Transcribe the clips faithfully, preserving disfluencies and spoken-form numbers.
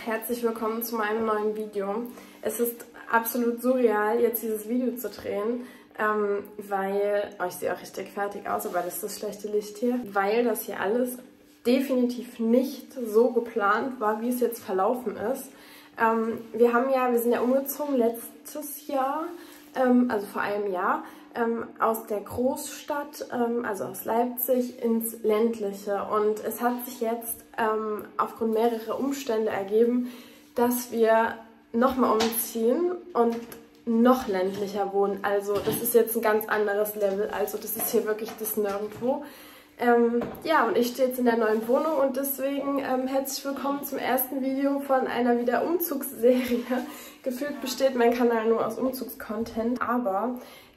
Herzlich willkommen zu meinem neuen Video. Es ist absolut surreal, jetzt dieses Video zu drehen, ähm, weil, oh, ich sehe auch richtig fertig aus, aber das ist das schlechte Licht hier, weil das hier alles definitiv nicht so geplant war, wie es jetzt verlaufen ist. Ähm, wir haben ja, wir sind ja umgezogen letztes Jahr, ähm, also vor einem Jahr, ähm, aus der Großstadt, ähm, also aus Leipzig, ins ländliche. Und es hat sich jetzt ähm, aufgrund mehrerer Umstände ergeben, dass wir nochmal umziehen und noch ländlicher wohnen. Also das ist jetzt ein ganz anderes Level. Also das ist hier wirklich das Nirgendwo. Ähm, ja, und ich stehe jetzt in der neuen Wohnung und deswegen ähm, herzlich willkommen zum ersten Video von einer wieder Umzugsserie. Gefühlt besteht mein Kanal nur aus Umzugscontent, aber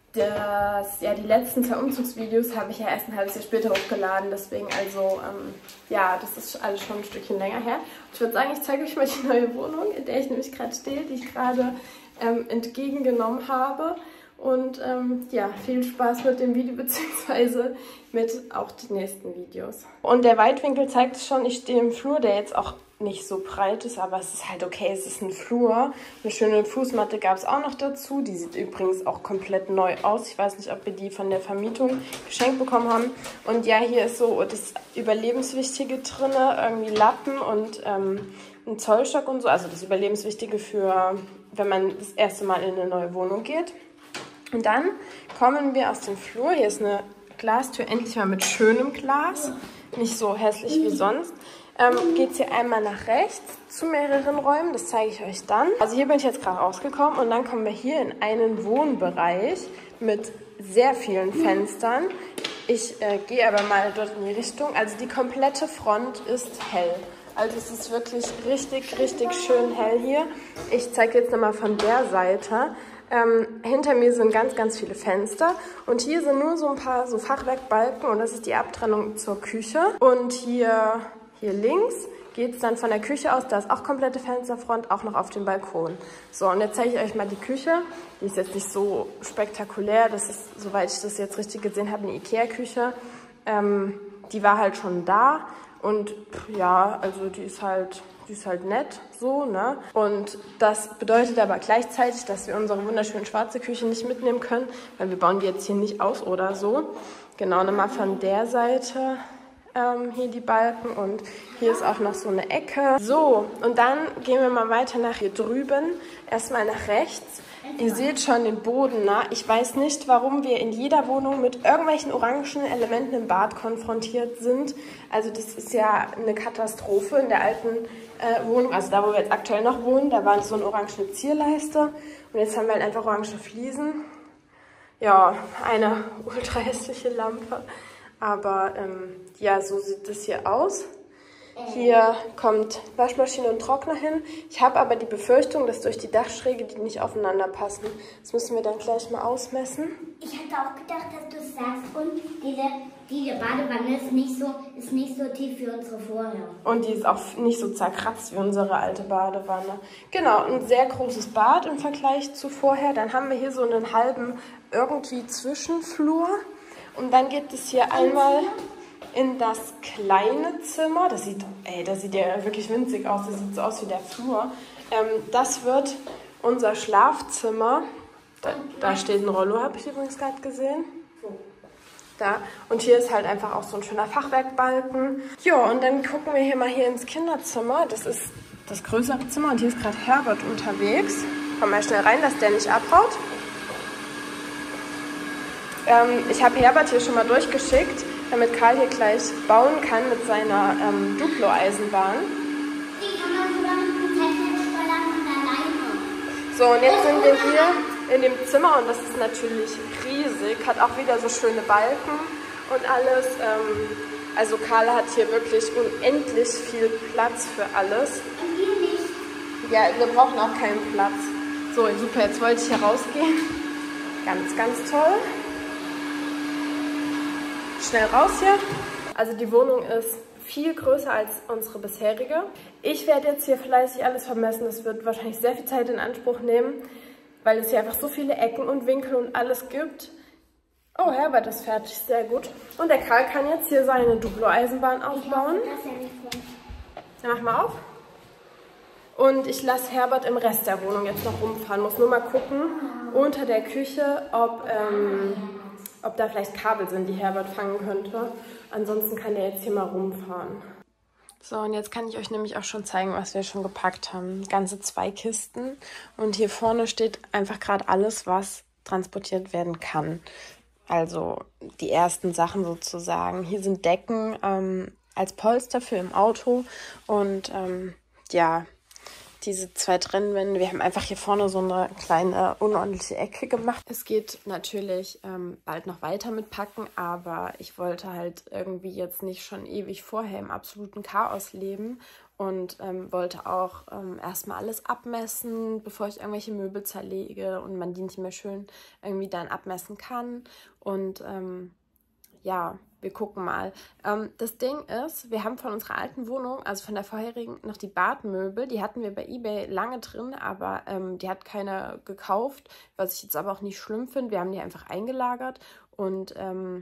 das, ja, die letzten zwei Umzugsvideos habe ich ja erst ein halbes Jahr später hochgeladen, deswegen also, ähm, ja, das ist alles schon ein Stückchen länger her. Und ich würde sagen, ich zeige euch mal die neue Wohnung, in der ich nämlich gerade stehe, die ich gerade ähm, entgegengenommen habe. Und ähm, ja, viel Spaß mit dem Video beziehungsweise mit auch den nächsten Videos. Und der Weitwinkel zeigt es schon, ich stehe im Flur, der jetzt auch nicht so breit ist, aber es ist halt okay, es ist ein Flur. Eine schöne Fußmatte gab es auch noch dazu, die sieht übrigens auch komplett neu aus. Ich weiß nicht, ob wir die von der Vermietung geschenkt bekommen haben. Und ja, hier ist so das Überlebenswichtige drin, irgendwie Lappen und ähm, ein Zollstock und so. Also das Überlebenswichtige für, wenn man das erste Mal in eine neue Wohnung geht. Und dann kommen wir aus dem Flur. Hier ist eine Glastür, endlich mal mit schönem Glas, nicht so hässlich wie sonst. Ähm, geht es hier einmal nach rechts zu mehreren Räumen, das zeige ich euch dann. Also hier bin ich jetzt gerade rausgekommen und dann kommen wir hier in einen Wohnbereich mit sehr vielen Fenstern. Ich äh, gehe aber mal dort in die Richtung. Also die komplette Front ist hell. Also es ist wirklich richtig, richtig schön hell hier. Ich zeige jetzt nochmal von der Seite. Ähm, hinter mir sind ganz, ganz viele Fenster und hier sind nur so ein paar so Fachwerkbalken und das ist die Abtrennung zur Küche. Und hier, hier links geht es dann von der Küche aus, da ist auch komplette Fensterfront, auch noch auf dem Balkon. So, und jetzt zeige ich euch mal die Küche. Die ist jetzt nicht so spektakulär, das ist, soweit ich das jetzt richtig gesehen habe, eine Ikea-Küche. Ähm, die war halt schon da und ja, also die ist halt... Die ist halt nett, so, ne? Und das bedeutet aber gleichzeitig, dass wir unsere wunderschöne schwarze Küche nicht mitnehmen können, weil wir bauen die jetzt hier nicht aus oder so. Genau, nochmal von der Seite ähm, hier die Balken und hier ist auch noch so eine Ecke. So, und dann gehen wir mal weiter nach hier drüben, erstmal nach rechts. Ihr seht schon den Boden, ne? Ich weiß nicht, warum wir in jeder Wohnung mit irgendwelchen orangen Elementen im Bad konfrontiert sind. Also das ist ja eine Katastrophe in der alten äh, Wohnung. Also da, wo wir jetzt aktuell noch wohnen, da war so eine orange Zierleiste. Und jetzt haben wir halt einfach orange Fliesen. Ja, eine ultra hässliche Lampe. Aber ähm, ja, so sieht das hier aus. Hier kommt Waschmaschine und Trockner hin. Ich habe aber die Befürchtung, dass durch die Dachschräge die nicht aufeinander passen. Das müssen wir dann gleich mal ausmessen. Ich hatte auch gedacht, dass du es sagst. Und diese, diese Badewanne ist nicht, so, ist nicht so tief wie unsere vorher. Und die ist auch nicht so zerkratzt wie unsere alte Badewanne. Genau, ein sehr großes Bad im Vergleich zu vorher. Dann haben wir hier so einen halben irgendwie Zwischenflur. Und dann geht es hier einmal in das kleine Zimmer. Das sieht, ey, das sieht ja wirklich winzig aus. Das sieht so aus wie der Flur. Ähm, das wird unser Schlafzimmer. Da, da steht ein Rollo, habe ich übrigens gerade gesehen. Da. Und hier ist halt einfach auch so ein schöner Fachwerkbalken. Ja, und dann gucken wir hier mal hier ins Kinderzimmer. Das ist das größere Zimmer und hier ist gerade Herbert unterwegs. Komm mal schnell rein, dass der nicht abhaut. Ähm, ich habe Herbert hier schon mal durchgeschickt, damit Karl hier gleich bauen kann mit seiner ähm, Duplo-Eisenbahn. Die kann man sogar mit dem Technikroller und alleine. So, und jetzt sind wir hier in dem Zimmer und das ist natürlich riesig, hat auch wieder so schöne Balken und alles. Ähm, also Karl hat hier wirklich unendlich viel Platz für alles. Und wir nicht. Ja, wir brauchen auch keinen Platz. So, super, jetzt wollte ich hier rausgehen. Ganz, ganz toll. Schnell raus hier. Also die Wohnung ist viel größer als unsere bisherige. Ich werde jetzt hier fleißig alles vermessen. Das wird wahrscheinlich sehr viel Zeit in Anspruch nehmen, weil es hier einfach so viele Ecken und Winkel und alles gibt. Oh, Herbert ist fertig, sehr gut. Und der Karl kann jetzt hier seine Duplo-Eisenbahn aufbauen. Ich hoffe, dass er nicht kommt. Dann mach mal auf. Und ich lasse Herbert im Rest der Wohnung jetzt noch rumfahren. Muss nur mal gucken unter der Küche, ob, ähm, ob da vielleicht Kabel sind, die Herbert fangen könnte. Ansonsten kann der jetzt hier mal rumfahren. So, und jetzt kann ich euch nämlich auch schon zeigen, was wir schon gepackt haben. Ganze zwei Kisten. Und hier vorne steht einfach gerade alles, was transportiert werden kann. Also die ersten Sachen sozusagen. Hier sind Decken ähm, als Polster für im Auto. Und ähm, ja, diese zwei Trennwände. Wir haben einfach hier vorne so eine kleine unordentliche Ecke gemacht. Es geht natürlich ähm, bald noch weiter mit Packen, aber ich wollte halt irgendwie jetzt nicht schon ewig vorher im absoluten Chaos leben und ähm, wollte auch ähm, erstmal alles abmessen, bevor ich irgendwelche Möbel zerlege und man die nicht mehr schön irgendwie dann abmessen kann. Und ähm, ja, wir gucken mal. Ähm, das Ding ist, wir haben von unserer alten Wohnung, also von der vorherigen, noch die Badmöbel. Die hatten wir bei eBay lange drin, aber ähm, die hat keiner gekauft, was ich jetzt aber auch nicht schlimm finde. Wir haben die einfach eingelagert und ähm,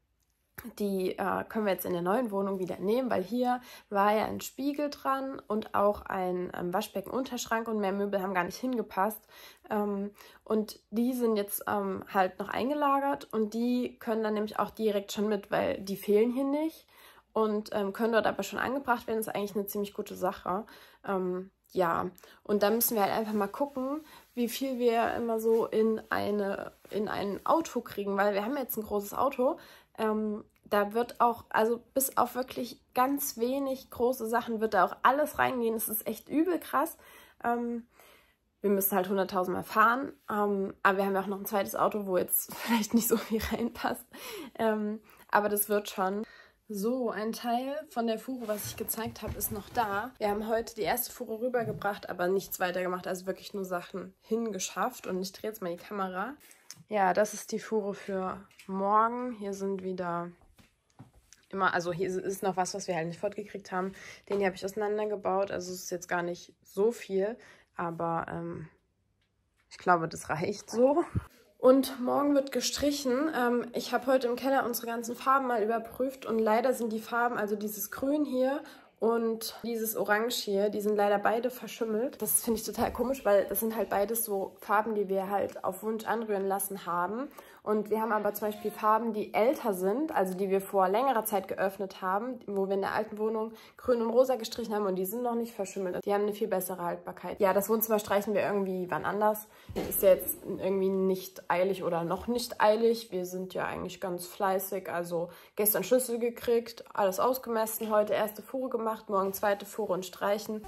die äh, können wir jetzt in der neuen Wohnung wieder nehmen, weil hier war ja ein Spiegel dran und auch ein ähm, Waschbecken-Unterschrank und mehr Möbel haben gar nicht hingepasst. Ähm, und die sind jetzt ähm, halt noch eingelagert und die können dann nämlich auch direkt schon mit, weil die fehlen hier nicht und ähm, können dort aber schon angebracht werden. Das ist eigentlich eine ziemlich gute Sache. Ähm, ja, und da müssen wir halt einfach mal gucken, wie viel wir immer so in, eine, in ein Auto kriegen, weil wir haben jetzt ein großes Auto. Ähm, da wird auch, also bis auf wirklich ganz wenig große Sachen wird da auch alles reingehen. Das ist echt übel krass. Ähm, wir müssen halt hunderttausend Mal fahren, ähm, aber wir haben ja auch noch ein zweites Auto, wo jetzt vielleicht nicht so viel reinpasst. Ähm, aber das wird schon. So, ein Teil von der Fuhre, was ich gezeigt habe, ist noch da. Wir haben heute die erste Fuhre rübergebracht, aber nichts weiter gemacht, also wirklich nur Sachen hingeschafft. Und ich drehe jetzt mal die Kamera. Ja, das ist die Fuhre für morgen. Hier sind wieder immer, also hier ist noch was, was wir halt nicht fortgekriegt haben. Den hier habe ich auseinandergebaut, also es ist jetzt gar nicht so viel, aber ähm, ich glaube, das reicht so. Und morgen wird gestrichen. Ähm, ich habe heute im Keller unsere ganzen Farben mal überprüft und leider sind die Farben, also dieses Grün hier und dieses Orange hier, die sind leider beide verschimmelt. Das finde ich total komisch, weil das sind halt beides so Farben, die wir halt auf Wunsch anrühren lassen haben. Und wir haben aber zum Beispiel Farben, die älter sind, also die wir vor längerer Zeit geöffnet haben, wo wir in der alten Wohnung grün und rosa gestrichen haben und die sind noch nicht verschimmelt. Die haben eine viel bessere Haltbarkeit. Ja, das Wohnzimmer streichen wir irgendwie wann anders. Ist ja jetzt irgendwie nicht eilig oder noch nicht eilig. Wir sind ja eigentlich ganz fleißig. Also gestern Schlüssel gekriegt, alles ausgemessen, heute erste Fuhre gemacht, morgen zweite Fuhre und streichen.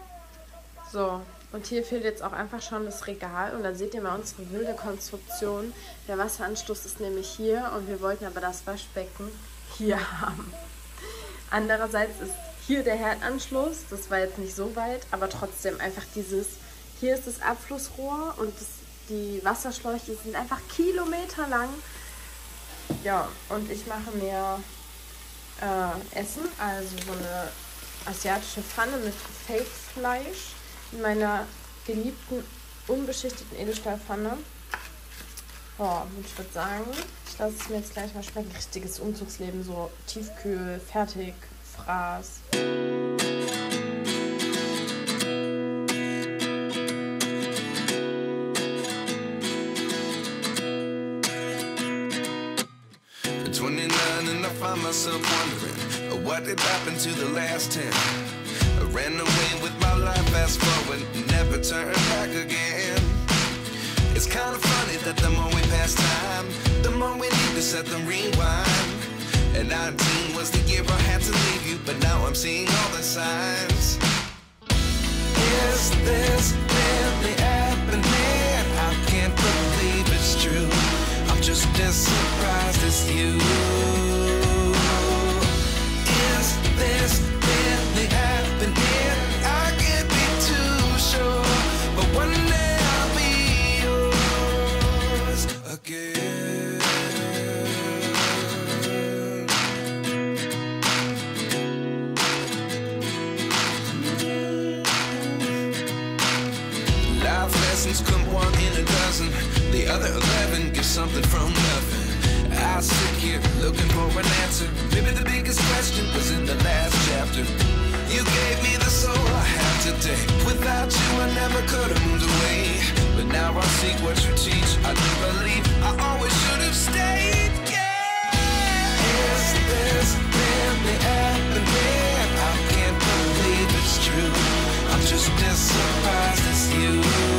So, und hier fehlt jetzt auch einfach schon das Regal und da seht ihr mal unsere wilde Konstruktion. Der Wasseranschluss ist nämlich hier und wir wollten aber das Waschbecken hier haben. Andererseits ist hier der Herdanschluss, das war jetzt nicht so weit, aber trotzdem einfach dieses, hier ist das Abflussrohr und das, die Wasserschläuche sind einfach kilometerlang. Ja, und ich mache mir äh, Essen, also so eine asiatische Pfanne mit Fake-Fleisch in meiner geliebten, unbeschichteten Edelstahlpfanne. Oh, und ich würde sagen, ich lasse es mir jetzt gleich mal schmecken. Richtiges Umzugsleben, so Tiefkühl, fertig, Fraß. twenty-nine and I find myself wondering what did happen to the last ten. I ran away with my life, fast forward, never turn back again. It's kind of funny that the more we pass time, the more we need to set them rewind. And nineteen was the year I had to leave you, but now I'm seeing all the signs. Is this really happening? I can't believe it's true. I'm just as surprised as you. Is this really happening? I can't be too sure, but one day I'll be yours again. Life lessons come one in a dozen. The other eleven give something from nothing. I sit here looking for an answer. Maybe the biggest question was in the last chapter. You gave me the soul I have today. Without you I could have moved away, but now I seek what you teach. I do believe I always should have stayed. Yeah. Is this really happening? I can't believe it's true. I'm just as surprised as you.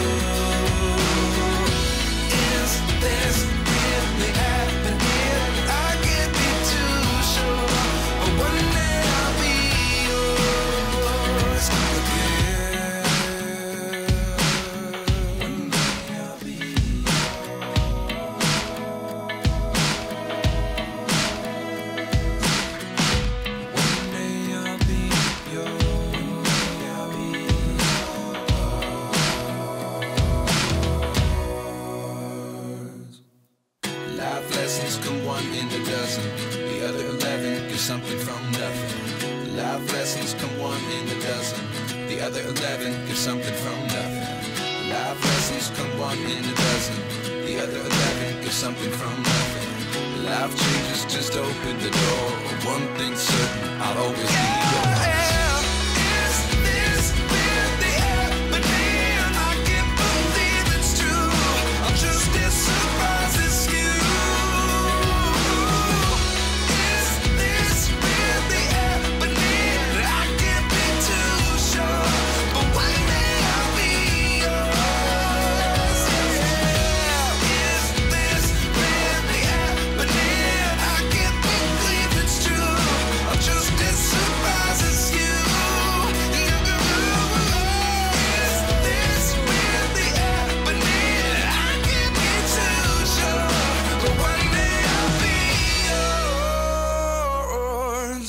Is this really happening? I can't be too sure, but one day I'll be yours again. One day I'll be One day I'll be yours. Life lessons come one in a dozen. The other eleven get something from nothing. Life lessons come one in a dozen. The other eleven get something from nothing. Life lessons come one in a dozen. The other eleven get something from nothing. Life changes, just open the door. One thing's certain, I'll always be yours. Is this really happening? I can't believe it's true. I'm just as surprised as you. Is this really happening? I can't be too sure, but one day I'll be yours. Yeah. Is this really happening? I can't believe it's true. I'm just as surprised as you. Is this really happening? I can't be too sure, but one day I'll be yours.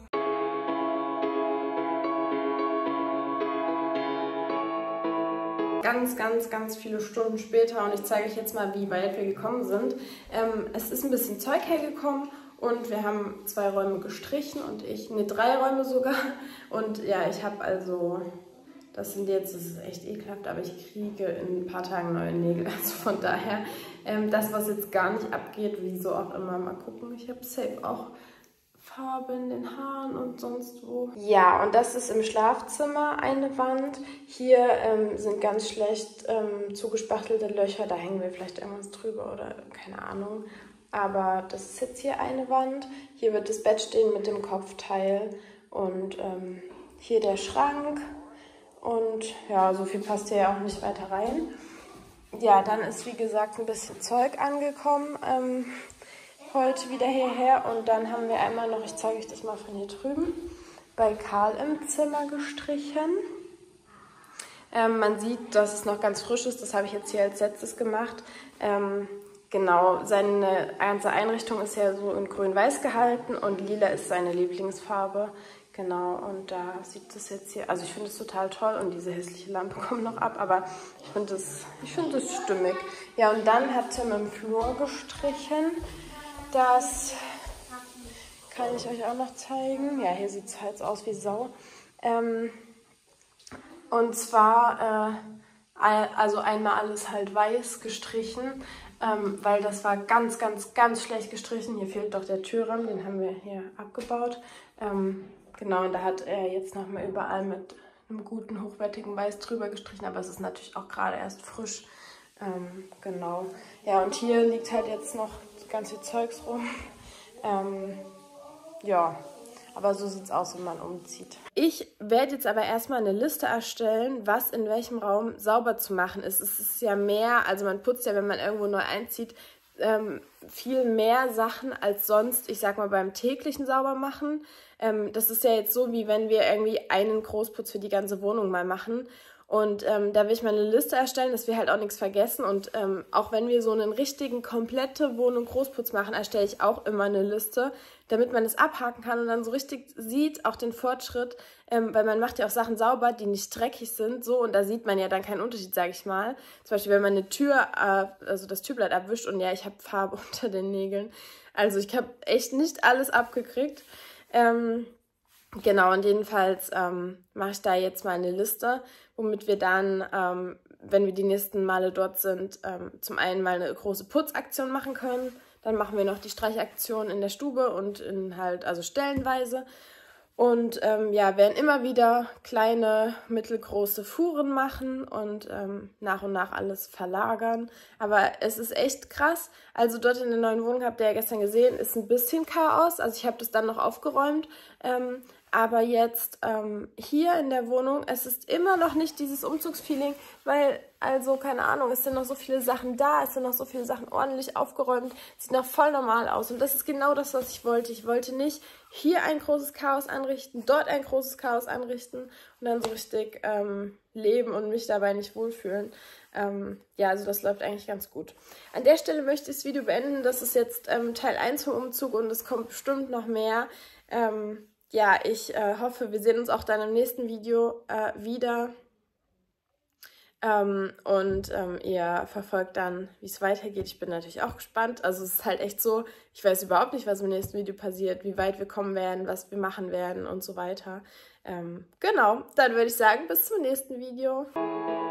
Ganz, ganz, ganz viele Stunden später und ich zeige euch jetzt mal, wie weit wir gekommen sind. Ähm, es ist ein bisschen Zeug hergekommen und wir haben zwei Räume gestrichen und ich, ne, drei Räume sogar. Und ja, ich habe also, das sind jetzt, das ist echt ekelhaft, aber ich kriege in ein paar Tagen neue Nägel. Also von daher, ähm, das, was jetzt gar nicht abgeht, wieso auch immer, mal gucken. Ich habe safe auch Farbe in den Haaren und sonst wo. Ja, und das ist im Schlafzimmer eine Wand. Hier ähm, sind ganz schlecht ähm, zugespachtelte Löcher. Da hängen wir vielleicht irgendwas drüber oder keine Ahnung. Aber das ist jetzt hier eine Wand. Hier wird das Bett stehen mit dem Kopfteil. Und ähm, hier der Schrank. Und ja, so viel passt hier ja auch nicht weiter rein. Ja, dann ist wie gesagt ein bisschen Zeug angekommen. Ähm, heute wieder hierher und dann haben wir einmal noch, ich zeige euch das mal von hier drüben, bei Karl im Zimmer gestrichen. Ähm, man sieht, dass es noch ganz frisch ist, das habe ich jetzt hier als letztes gemacht. Ähm, genau, seine ganze Einrichtung ist ja so in grün-weiß gehalten und lila ist seine Lieblingsfarbe. Genau, und da sieht das jetzt hier, also ich finde es total toll und diese hässliche Lampe kommt noch ab, aber ich finde es ich find das stimmig. Ja, und dann hat Tim im Flur gestrichen. Das kann ich euch auch noch zeigen. Ja, hier sieht es halt aus wie Sau. Ähm, und zwar, äh, also einmal alles halt weiß gestrichen, ähm, weil das war ganz, ganz, ganz schlecht gestrichen. Hier fehlt doch der Türrahmen, den haben wir hier abgebaut. Ähm, genau, und da hat er jetzt nochmal überall mit einem guten, hochwertigen Weiß drüber gestrichen, aber es ist natürlich auch gerade erst frisch. Ähm, genau. Ja, und hier liegt halt jetzt noch ganz viel Zeugs rum. Ähm, ja, aber so sieht es aus, wenn man umzieht. Ich werde jetzt aber erstmal eine Liste erstellen, was in welchem Raum sauber zu machen ist. Es ist ja mehr, also man putzt ja, wenn man irgendwo neu einzieht, ähm, viel mehr Sachen als sonst, ich sag mal, beim täglichen Saubermachen. Ähm, das ist ja jetzt so, wie wenn wir irgendwie einen Großputz für die ganze Wohnung mal machen. Und ähm, da will ich mal eine Liste erstellen, dass wir halt auch nichts vergessen. Und ähm, auch wenn wir so einen richtigen, komplette Wohnung Großputz machen, erstelle ich auch immer eine Liste, damit man es abhaken kann und dann so richtig sieht, auch den Fortschritt. Ähm, weil man macht ja auch Sachen sauber, die nicht dreckig sind. So, und da sieht man ja dann keinen Unterschied, sage ich mal. Zum Beispiel, wenn man eine Tür, äh, also das Türblatt abwischt und ja, ich habe Farbe unter den Nägeln. Also ich habe echt nicht alles abgekriegt. Ähm... Genau, und jedenfalls ähm, mache ich da jetzt mal eine Liste, womit wir dann, ähm, wenn wir die nächsten Male dort sind, ähm, zum einen mal eine große Putzaktion machen können. Dann machen wir noch die Streichaktion in der Stube und in halt, also stellenweise. Und ähm, ja, werden immer wieder kleine, mittelgroße Fuhren machen und ähm, nach und nach alles verlagern. Aber es ist echt krass. Also dort in der neuen Wohnung, habt ihr ja gestern gesehen, ist ein bisschen Chaos. Also ich habe das dann noch aufgeräumt. Ähm, aber jetzt ähm, hier in der Wohnung, es ist immer noch nicht dieses Umzugsfeeling, weil, also keine Ahnung, es sind noch so viele Sachen da, es sind noch so viele Sachen ordentlich aufgeräumt, sieht noch voll normal aus. Und das ist genau das, was ich wollte. Ich wollte nicht hier ein großes Chaos anrichten, dort ein großes Chaos anrichten und dann so richtig ähm, leben und mich dabei nicht wohlfühlen. Ähm, ja, also das läuft eigentlich ganz gut. An der Stelle möchte ich das Video beenden. Das ist jetzt ähm, Teil eins vom Umzug und es kommt bestimmt noch mehr. Ähm, ja, ich äh, hoffe, wir sehen uns auch dann im nächsten Video äh, wieder. Ähm, und ähm, ihr verfolgt dann, wie es weitergeht. Ich bin natürlich auch gespannt. Also es ist halt echt so, ich weiß überhaupt nicht, was im nächsten Video passiert, wie weit wir kommen werden, was wir machen werden und so weiter. Ähm, genau, dann würde ich sagen, bis zum nächsten Video.